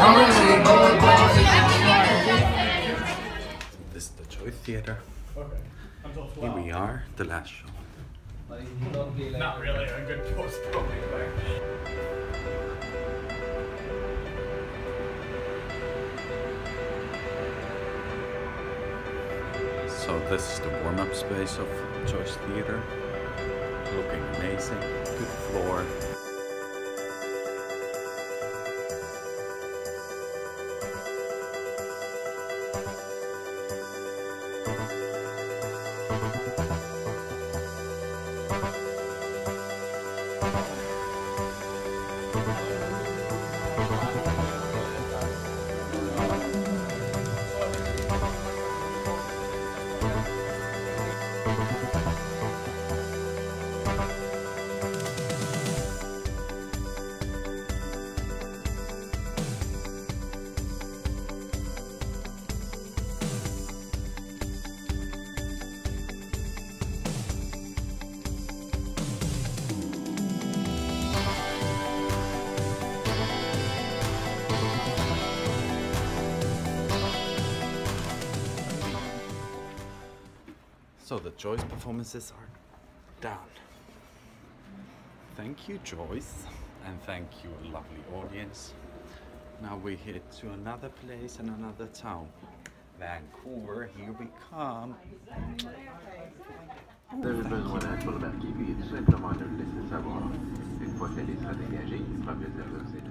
This is the Choice Theatre. Here we are, the last show. Not really a good post probably. So this is the warm-up space of Choice Theatre. Looking amazing. Good floor. So the Joyce performances are done. Thank you, Joyce, and thank you, lovely audience. Now we head to another place in another town. Vancouver, here we come. Vous avez besoin d'aide pour le marquer, puis tout simplement de le laisser savoir. Une fois qu'elle sera dégagée, il sera plaisir de vous aider.